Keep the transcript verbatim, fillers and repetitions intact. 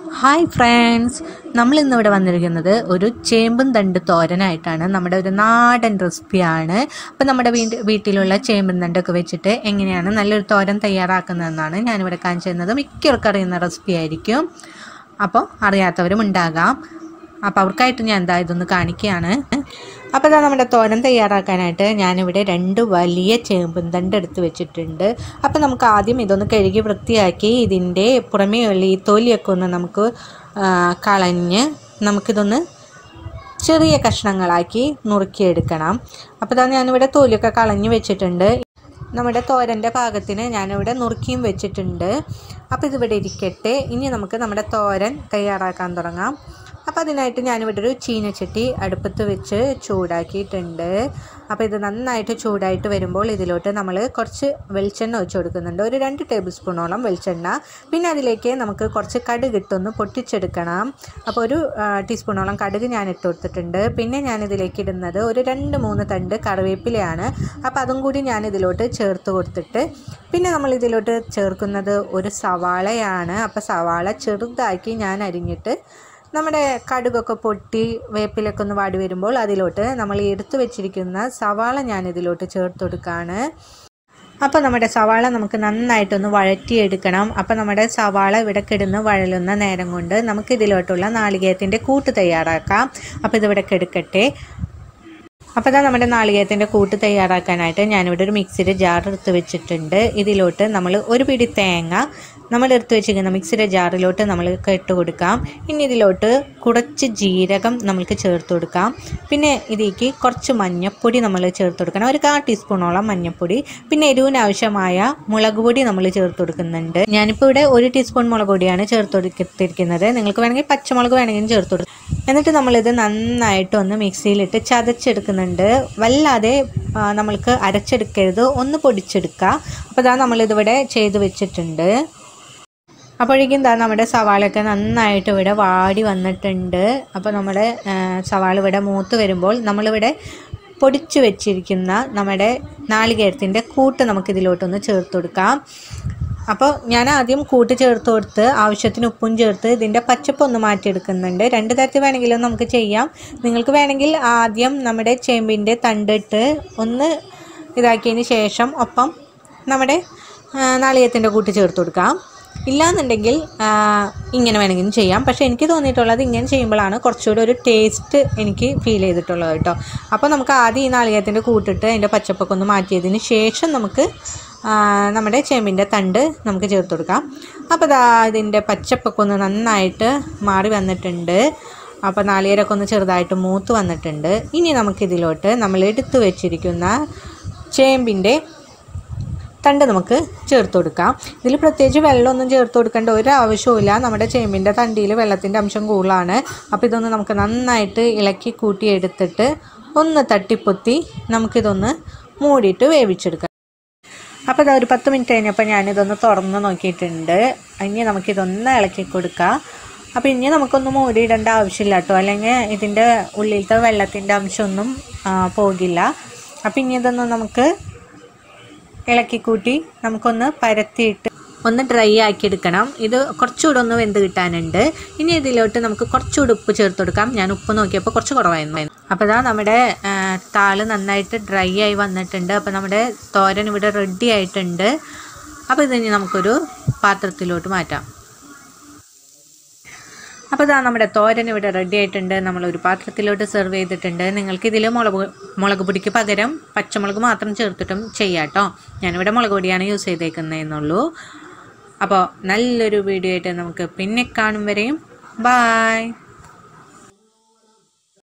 Hi friends, നമ്മൾ ഇന്നിവിടെ വന്നിരിക്കുന്നത് ഒരു ചേമ്പും തണ്ട് തോരനായിട്ടാണ്. നമ്മുടെ ഒരു നാടൻ റെസിപ്പിയാണ്. അപ്പോൾ നമ്മുടെ വീട് വീട്ടിലുള്ള ചേമ്പും തണ്ടൊക്കെ വെച്ചിട്ട് എങ്ങനെയാണ് നല്ലൊരു തോരൻ തയ്യാറാക്കുന്നതെന്നാണ് ഞാനിവിടെ കാണിച്ചു തരുന്നത്. മിക്കവർക്കും അറിയുന്ന റെസിപ്പി ആയിരിക്കും, അപ്പോൾ അറിയാത്തവരും ഉണ്ടാകാം. അപ്പോൾ അവർക്കായിട്ട് ഞാൻ എന്താ ഇതൊന്ന് കാണിക്കുകയാണ്. അപ്പോൾ ഇതാ നമ്മുടെ തോരൻ തയ്യാറാക്കാനായിട്ട് ഞാനിവിടെ രണ്ട് വലിയ ചേമ്പും തണ്ട് എടുത്ത് വെച്ചിട്ടുണ്ട്. അപ്പോൾ നമുക്ക് ആദ്യം ഇതൊന്ന് കഴുകി വൃത്തിയാക്കി ഇതിൻ്റെ പുറമേയുള്ള ഈ തൊലിയൊക്കെ ഒന്ന് നമുക്ക് കളഞ്ഞ് നമുക്കിതൊന്ന് ചെറിയ കഷ്ണങ്ങളാക്കി നുറുക്കിയെടുക്കണം. അപ്പോൾ ഇതാ ഞാനിവിടെ തൊലിയൊക്കെ കളഞ്ഞ് വെച്ചിട്ടുണ്ട്. നമ്മുടെ തോരൻ്റെ പാകത്തിന് ഞാനിവിടെ നുറുക്കിയും വെച്ചിട്ടുണ്ട്. അപ്പോൾ ഇതിവിടെ ഇരിക്കട്ടെ. ഇനി നമുക്ക് നമ്മുടെ തോരൻ തയ്യാറാക്കാൻ തുടങ്ങാം. അപ്പോൾ അതിനായിട്ട് ഞാനിവിടെ ഒരു ചീനച്ചട്ടി അടുപ്പത്ത് വെച്ച് ചൂടാക്കിയിട്ടുണ്ട്. അപ്പോൾ ഇത് നന്നായിട്ട് ചൂടായിട്ട് വരുമ്പോൾ ഇതിലോട്ട് നമ്മൾ കുറച്ച് വെളിച്ചെണ്ണ ഒഴിച്ച് കൊടുക്കുന്നുണ്ട്, ഒരു രണ്ട് ടേബിൾ സ്പൂണോളം വെളിച്ചെണ്ണ. പിന്നെ അതിലേക്ക് നമുക്ക് കുറച്ച് കടുക് ഇട്ടൊന്ന് പൊട്ടിച്ചെടുക്കണം. അപ്പോൾ ഒരു ടീസ്പൂണോളം കടുക് ഞാൻ ഇട്ട് കൊടുത്തിട്ടുണ്ട്. പിന്നെ ഞാനിതിലേക്ക് ഇടുന്നത് ഒരു രണ്ട് മൂന്ന് തണ്ട് കറിവേപ്പിലയാണ്. അപ്പോൾ അതും കൂടി ഞാനിതിലോട്ട് ചേർത്ത് കൊടുത്തിട്ട് പിന്നെ നമ്മൾ ഇതിലോട്ട് ചേർക്കുന്നത് ഒരു സവാളയാണ്. അപ്പോൾ സവാള ചെറുതാക്കി ഞാൻ അരിഞ്ഞിട്ട് നമ്മുടെ കടുകൊക്കെ പൊട്ടി വേപ്പിലൊക്കെ ഒന്ന് വാടി വരുമ്പോൾ അതിലോട്ട് നമ്മൾ എടുത്തു വെച്ചിരിക്കുന്ന സവാള ഞാൻ ഇതിലോട്ട് ചേർത്ത് കൊടുക്കുകയാണ്. അപ്പോൾ നമ്മുടെ സവാള നമുക്ക് നന്നായിട്ടൊന്ന് വഴറ്റിയെടുക്കണം. അപ്പോൾ നമ്മുടെ സവാള ഇവിടെ കിടന്ന് വഴലുന്ന നേരം കൊണ്ട് നമുക്ക് ഇതിലോട്ടുള്ള നാളികേരത്തിൻ്റെ കൂട്ട് തയ്യാറാക്കാം. അപ്പോൾ ഇതിവിടെ കിടക്കട്ടെ. അപ്പോൾ ഇതാ നമ്മുടെ നാളികേരത്തിൻ്റെ കൂട്ട് തയ്യാറാക്കാനായിട്ട് ഞാനിവിടെ ഒരു മിക്സിയുടെ ജാർ എടുത്ത് വെച്ചിട്ടുണ്ട്. ഇതിലോട്ട് നമ്മൾ ഒരു പിടി തേങ്ങ നമ്മൾ എടുത്ത് വെച്ചിരിക്കുന്ന മിക്സിയുടെ ജാറിലോട്ട് നമ്മൾ ഇട്ട് കൊടുക്കാം. ഇനി ഇതിലോട്ട് കുറച്ച് ജീരകം നമ്മൾക്ക് ചേർത്ത് കൊടുക്കാം. പിന്നെ ഇതിലേക്ക് കുറച്ച് മഞ്ഞൾപ്പൊടി നമ്മൾ ചേർത്ത് കൊടുക്കണം, ഒരു കാ ടീസ്പൂണോളം മഞ്ഞൾപ്പൊടി. പിന്നെ എരിവിന് ആവശ്യമായ മുളക് പൊടി നമ്മൾ ചേർത്ത് കൊടുക്കുന്നുണ്ട്. ഞാനിപ്പോൾ ഇവിടെ ഒരു ടീസ്പൂൺ മുളക് പൊടിയാണ് ചേർത്ത് കൊടുത്തിരിക്കുന്നത്. നിങ്ങൾക്ക് വേണമെങ്കിൽ പച്ചമുളക് വേണമെങ്കിലും ചേർത്ത് കൊടുക്കും. എന്നിട്ട് നമ്മളിത് നന്നായിട്ടൊന്ന് മിക്സിയിലിട്ട് ചതച്ചെടുക്കുന്നുണ്ട്. വല്ലാതെ നമ്മൾക്ക് അരച്ചെടുക്കരുത്, ഒന്ന് പൊടിച്ചെടുക്കുക. അപ്പോൾ ഇതാ നമ്മളിതിവിടെ ചെയ്ത് വെച്ചിട്ടുണ്ട്. അപ്പോഴേക്കും എന്താ നമ്മുടെ സവാളയൊക്കെ നന്നായിട്ട് ഇവിടെ വാടി വന്നിട്ടുണ്ട്. അപ്പോൾ നമ്മുടെ സവാള ഇവിടെ മൂത്ത് വരുമ്പോൾ നമ്മളിവിടെ പൊടിച്ചു വെച്ചിരിക്കുന്ന നമ്മുടെ നാളികേരത്തിൻ്റെ കൂട്ട് നമുക്കിതിലോട്ടൊന്ന് ചേർത്ത് കൊടുക്കാം. അപ്പോൾ ഞാൻ ആദ്യം കൂട്ട് ചേർത്ത് കൊടുത്ത് ആവശ്യത്തിന് ഉപ്പും ചേർത്ത് ഇതിൻ്റെ പച്ചപ്പൊന്ന് മാറ്റിയെടുക്കുന്നുണ്ട്. രണ്ട് തരത്തിൽ വേണമെങ്കിലും നമുക്ക് ചെയ്യാം. നിങ്ങൾക്ക് വേണമെങ്കിൽ ആദ്യം നമ്മുടെ ചേമ്പിൻ്റെ തണ്ടിട്ട് ഒന്ന് ഇതാക്കിയതിന് ശേഷം ഒപ്പം നമ്മുടെ നാളികേരത്തിൻ്റെ കൂട്ട് ചേർത്ത് കൊടുക്കാം. ഇല്ലാന്നുണ്ടെങ്കിൽ ഇങ്ങനെ വേണമെങ്കിലും ചെയ്യാം. പക്ഷേ എനിക്ക് തോന്നിയിട്ടുള്ളത് ഇങ്ങനെ ചെയ്യുമ്പോഴാണ് കുറച്ചുകൂടി ഒരു ടേസ്റ്റ് എനിക്ക് ഫീൽ ചെയ്തിട്ടുള്ളത് കേട്ടോ. അപ്പോൾ നമുക്ക് ആദ്യം ഈ നാളികേരത്തിൻ്റെ കൂട്ടിട്ട് അതിൻ്റെ പച്ചപ്പൊക്കെ ഒന്ന് മാറ്റിയതിന് ശേഷം നമുക്ക് നമ്മുടെ ചേമ്പിൻ്റെ തണ്ട് നമുക്ക് ചേർത്ത് കൊടുക്കാം. അപ്പോൾ ഇതാ ഇതിൻ്റെ പച്ചപ്പൊക്കെ ഒന്ന് നന്നായിട്ട് മാറി വന്നിട്ടുണ്ട്. അപ്പോൾ നാളികേരമൊക്കെ ഒന്ന് ചെറുതായിട്ട് മൂത്ത് വന്നിട്ടുണ്ട്. ഇനി നമുക്കിതിലോട്ട് നമ്മൾ എടുത്തു വെച്ചിരിക്കുന്ന ചേമ്പിൻ്റെ തണ്ട് നമുക്ക് ചേർത്ത് കൊടുക്കാം. ഇതിൽ പ്രത്യേകിച്ച് വെള്ളമൊന്നും ചേർത്ത് കൊടുക്കേണ്ട ഒരു ആവശ്യവുമില്ല. നമ്മുടെ ചേമ്പിൻ്റെ തണ്ടിയിൽ വെള്ളത്തിൻ്റെ അംശം കൂടുതലാണ്. അപ്പോൾ ഇതൊന്ന് നമുക്ക് നന്നായിട്ട് ഇളക്കി കൂട്ടിയെടുത്തിട്ട് ഒന്ന് തട്ടിപ്പൊത്തി നമുക്കിതൊന്ന് മൂടിയിട്ട് വേവിച്ചെടുക്കാം. അപ്പോൾ ഇതാ ഒരു പത്ത് മിനിറ്റ് കഴിഞ്ഞപ്പോൾ ഞാനിതൊന്ന് തുറന്ന് നോക്കിയിട്ടുണ്ട്. ഇനി നമുക്കിതൊന്ന് ഇളക്കി കൊടുക്കാം. അപ്പോൾ ഇനി നമുക്കൊന്നും മൂടിയിടേണ്ട ആവശ്യമില്ല കേട്ടോ, അല്ലെങ്കിൽ ഇതിൻ്റെ ഉള്ളിലത്തെ വെള്ളത്തിൻ്റെ അംശമൊന്നും പോകില്ല. അപ്പോൾ ഇനി ഇതൊന്ന് നമുക്ക് ഇളക്കിക്കൂട്ടി നമുക്കൊന്ന് പരത്തിയിട്ട് ഒന്ന് ഡ്രൈ ആക്കി എടുക്കണം. ഇത് കുറച്ചുകൂടെ ഒന്ന് വെന്ത് കിട്ടാനുണ്ട്. ഇനി ഇതിലോട്ട് നമുക്ക് കുറച്ചുകൂടെ ഉപ്പ് ചേർത്ത് കൊടുക്കാം. ഞാൻ ഉപ്പ് നോക്കിയപ്പോൾ കുറച്ച് കുറവായിരുന്നു. അപ്പോൾ ഇതാ നമ്മുടെ താള് നന്നായിട്ട് ഡ്രൈ ആയി വന്നിട്ടുണ്ട്. അപ്പോൾ നമ്മുടെ തോരൻ ഇവിടെ റെഡി ആയിട്ടുണ്ട്. അപ്പോൾ ഇതിനി നമുക്കൊരു പാത്രത്തിലോട്ട് മാറ്റാം. അപ്പോൾ ഇതാ നമ്മുടെ തോരൻ ഇവിടെ റെഡി ആയിട്ടുണ്ട്. നമ്മളൊരു പാത്രത്തിലോട്ട് സെർവ് ചെയ്തിട്ടുണ്ട്. നിങ്ങൾക്ക് ഇതിൽ മുളക് മുളക് പൊടിക്ക് പകരം പച്ചമുളക് മാത്രം ചേർത്തിട്ടും ചെയ്യാം കേട്ടോ. ഞാനിവിടെ മുളക് പൊടിയാണ് യൂസ് ചെയ്തേക്കുന്നതെന്നുള്ളൂ. അപ്പോൾ നല്ലൊരു വീഡിയോ ആയിട്ട് നമുക്ക് പിന്നെ കാണും വരെയും ബായ്.